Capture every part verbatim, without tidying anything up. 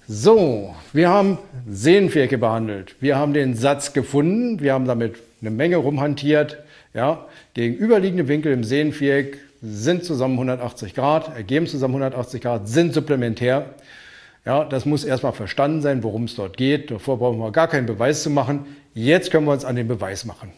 So, wir haben Sehenvierecke behandelt. Wir haben den Satz gefunden. Wir haben damit eine Menge rumhantiert. Ja, gegenüberliegende Winkel im Sehenviereck sind zusammen hundertachtzig Grad, ergeben zusammen hundertachtzig Grad, sind supplementär. Ja, das muss erstmal verstanden sein, worum es dort geht. Davor brauchen wir gar keinen Beweis zu machen. Jetzt können wir uns an den Beweis machen.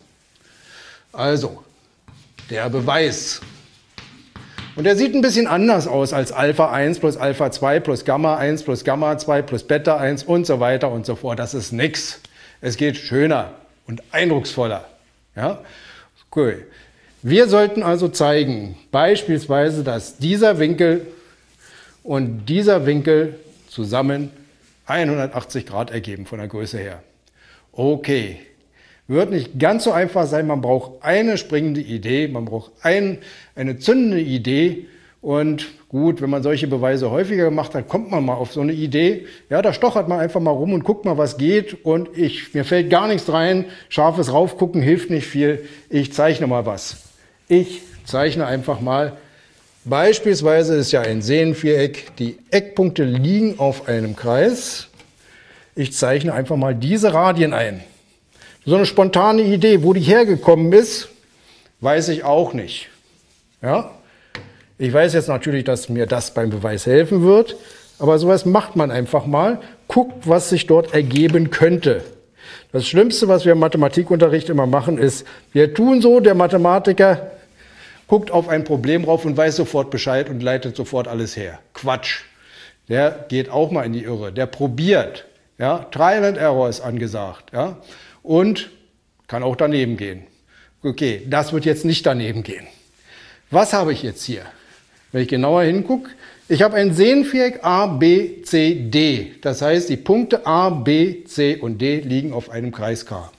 Also, der Beweis. Und der sieht ein bisschen anders aus als Alpha eins plus Alpha zwei plus Gamma eins plus Gamma zwei plus Beta eins und so weiter und so fort. Das ist nix. Es geht schöner und eindrucksvoller. Ja? Cool. Wir sollten also zeigen, beispielsweise, dass dieser Winkel und dieser Winkel zusammen hundertachtzig Grad ergeben von der Größe her. Okay. Wird nicht ganz so einfach sein, man braucht eine springende Idee, man braucht ein, eine zündende Idee und gut, wenn man solche Beweise häufiger gemacht hat, kommt man mal auf so eine Idee. Ja, da stochert man einfach mal rum und guckt mal, was geht und ich, mir fällt gar nichts rein, scharfes Raufgucken hilft nicht viel, ich zeichne mal was. Ich zeichne einfach mal, beispielsweise ist ja ein Sehenviereck, die Eckpunkte liegen auf einem Kreis. Ich zeichne einfach mal diese Radien ein. So eine spontane Idee, wo die hergekommen ist, weiß ich auch nicht. Ja? Ich weiß jetzt natürlich, dass mir das beim Beweis helfen wird, aber sowas macht man einfach mal, guckt, was sich dort ergeben könnte. Das Schlimmste, was wir im Mathematikunterricht immer machen, ist, wir tun so, der Mathematiker guckt auf ein Problem rauf und weiß sofort Bescheid und leitet sofort alles her. Quatsch. Der geht auch mal in die Irre, der probiert. Ja? Trial and Error ist angesagt. Ja? Und kann auch daneben gehen. Okay, das wird jetzt nicht daneben gehen. Was habe ich jetzt hier? Wenn ich genauer hingucke, ich habe ein Sehenviereck A, B, C, D. Das heißt, die Punkte A, B, C und D liegen auf einem Kreis K.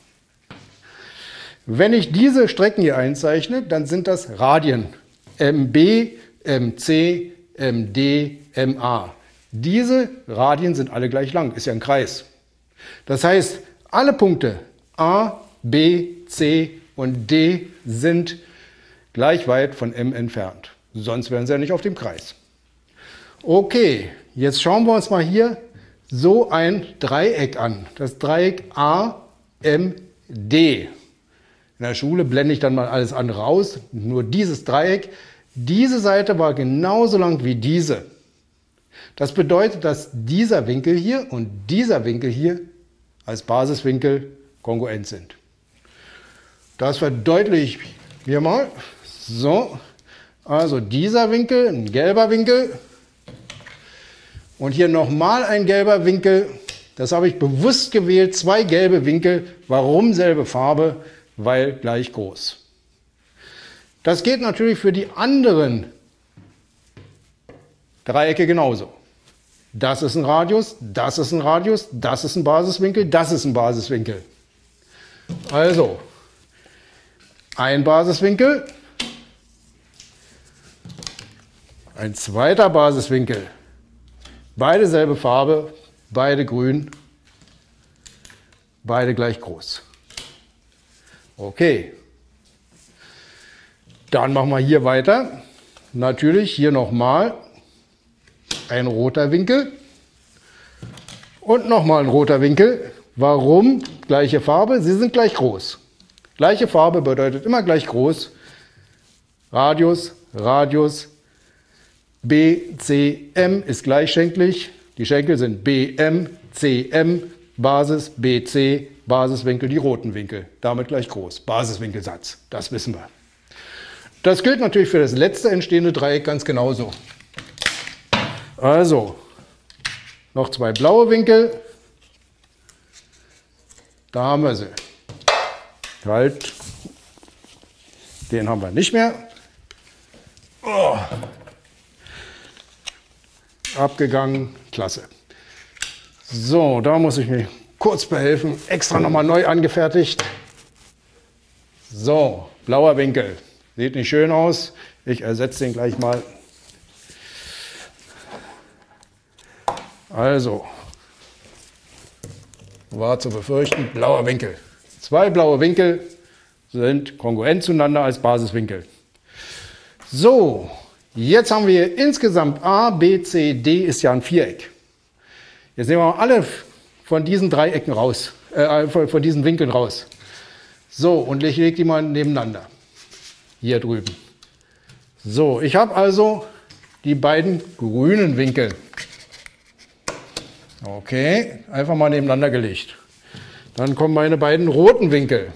Wenn ich diese Strecken hier einzeichne, dann sind das Radien. M B, M C, M D, M A. Diese Radien sind alle gleich lang, ist ja ein Kreis. Das heißt, alle Punkte A, B, C und D sind gleich weit von M entfernt. Sonst wären sie ja nicht auf dem Kreis. Okay, jetzt schauen wir uns mal hier so ein Dreieck an. Das Dreieck A, M, D. In der Schule blende ich dann mal alles andere aus. Nur dieses Dreieck. Diese Seite war genauso lang wie diese. Das bedeutet, dass dieser Winkel hier und dieser Winkel hier als Basiswinkel kongruent sind. Das verdeutliche ich mir mal. So, also dieser Winkel, ein gelber Winkel und hier nochmal ein gelber Winkel. Das habe ich bewusst gewählt, zwei gelbe Winkel. Warum selbe Farbe? Weil gleich groß. Das geht natürlich für die anderen Dreiecke genauso. Das ist ein Radius, das ist ein Radius, das ist ein Basiswinkel, das ist ein Basiswinkel. Also, ein Basiswinkel, ein zweiter Basiswinkel, beide selbe Farbe, beide grün, beide gleich groß. Okay, dann machen wir hier weiter. Natürlich hier nochmal ein roter Winkel und nochmal ein roter Winkel. Warum? Gleiche Farbe, sie sind gleich groß. Gleiche Farbe bedeutet immer gleich groß. Radius, Radius, B, C, M ist gleichschenklig. Die Schenkel sind B, M, C, M, Basis, B, C, Basiswinkel, die roten Winkel. Damit gleich groß. Basiswinkelsatz, das wissen wir. Das gilt natürlich für das letzte entstehende Dreieck ganz genauso. Also, noch zwei blaue Winkel. Da haben wir sie. Halt. Den haben wir nicht mehr. Oh. Abgegangen. Klasse. So, da muss ich mir kurz behelfen. Extra nochmal neu angefertigt. So, blauer Winkel. Sieht nicht schön aus. Ich ersetze den gleich mal. Also, war zu befürchten, blauer Winkel. Zwei blaue Winkel sind kongruent zueinander als Basiswinkel. So, jetzt haben wir insgesamt A, B, C, D ist ja ein Viereck. Jetzt nehmen wir mal alle von diesen Dreiecken raus, äh, von, von diesen Winkeln raus. So, und ich lege die mal nebeneinander. Hier drüben. So, ich habe also die beiden grünen Winkel. Okay, einfach mal nebeneinander gelegt. Dann kommen meine beiden roten Winkel.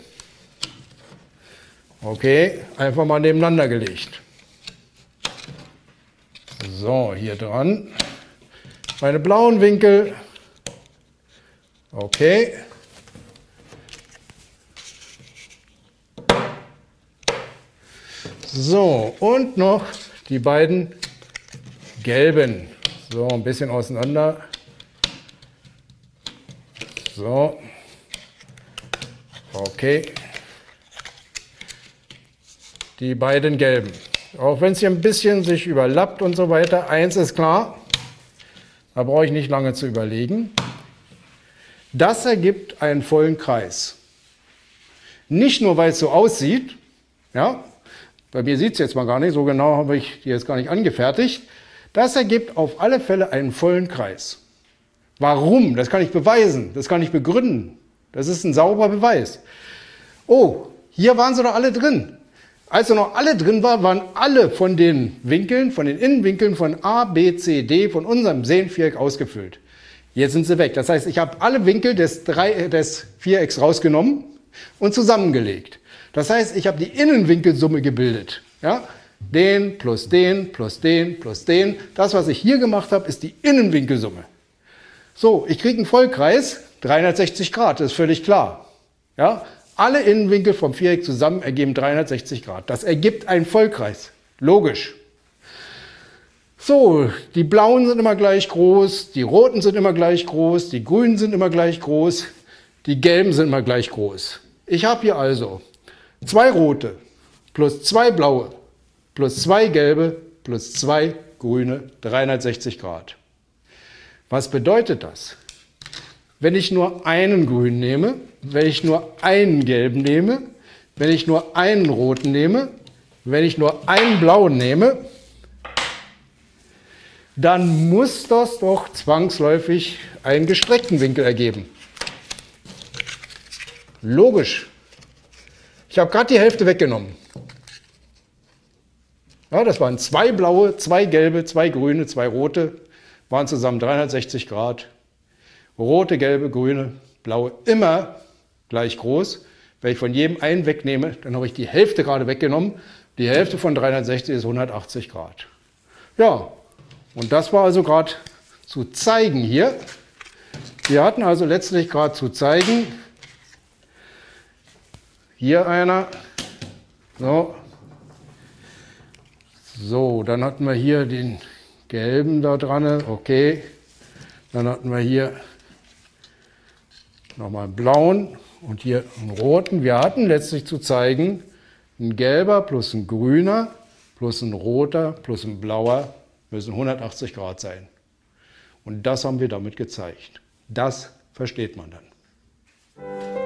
Okay, einfach mal nebeneinander gelegt. So, hier dran. Meine blauen Winkel. Okay. So, und noch die beiden gelben. So, ein bisschen auseinander. So. Okay. Die beiden gelben. Auch wenn es hier ein bisschen sich überlappt und so weiter. Eins ist klar, da brauche ich nicht lange zu überlegen. Das ergibt einen vollen Kreis. Nicht nur, weil es so aussieht, ja, bei mir sieht es jetzt mal gar nicht, so genau habe ich die jetzt gar nicht angefertigt. Das ergibt auf alle Fälle einen vollen Kreis. Warum? Das kann ich beweisen, das kann ich begründen. Das ist ein sauberer Beweis. Oh, hier waren sie doch alle drin. Als noch alle drin war, waren alle von den Winkeln, von den Innenwinkeln von A, B, C, D von unserem Sehenviereck ausgefüllt. Jetzt sind sie weg. Das heißt, ich habe alle Winkel des, Drei, des Vierecks rausgenommen und zusammengelegt. Das heißt, ich habe die Innenwinkelsumme gebildet. Ja? Den plus den plus den plus den. Das, was ich hier gemacht habe, ist die Innenwinkelsumme. So, ich kriege einen Vollkreis, dreihundertsechzig Grad, das ist völlig klar. Ja? Alle Innenwinkel vom Viereck zusammen ergeben dreihundertsechzig Grad. Das ergibt einen Vollkreis. Logisch. So, die blauen sind immer gleich groß, die roten sind immer gleich groß, die grünen sind immer gleich groß, die gelben sind immer gleich groß. Ich habe hier also zwei rote plus zwei blaue plus zwei gelbe plus zwei grüne, dreihundertsechzig Grad. Was bedeutet das? Wenn ich nur einen grünen nehme, wenn ich nur einen gelben nehme, wenn ich nur einen roten nehme, wenn ich nur einen blauen nehme, dann muss das doch zwangsläufig einen gestreckten Winkel ergeben. Logisch. Ich habe gerade die Hälfte weggenommen. Ja, das waren zwei blaue, zwei gelbe, zwei grüne, zwei rote, waren zusammen dreihundertsechzig Grad. Rote, gelbe, grüne, blaue, immer gleich groß. Wenn ich von jedem einen wegnehme, dann habe ich die Hälfte gerade weggenommen. Die Hälfte von dreihundertsechzig ist hundertachtzig Grad. Ja, und das war also gerade zu zeigen hier. Wir hatten also letztlich gerade zu zeigen, hier einer, so, so, dann hatten wir hier den gelben da dran, okay, dann hatten wir hier nochmal einen blauen und hier einen roten. Wir hatten letztlich zu zeigen, ein gelber plus ein grüner plus ein roter plus ein blauer müssen hundertachtzig Grad sein. Und das haben wir damit gezeigt. Das versteht man dann.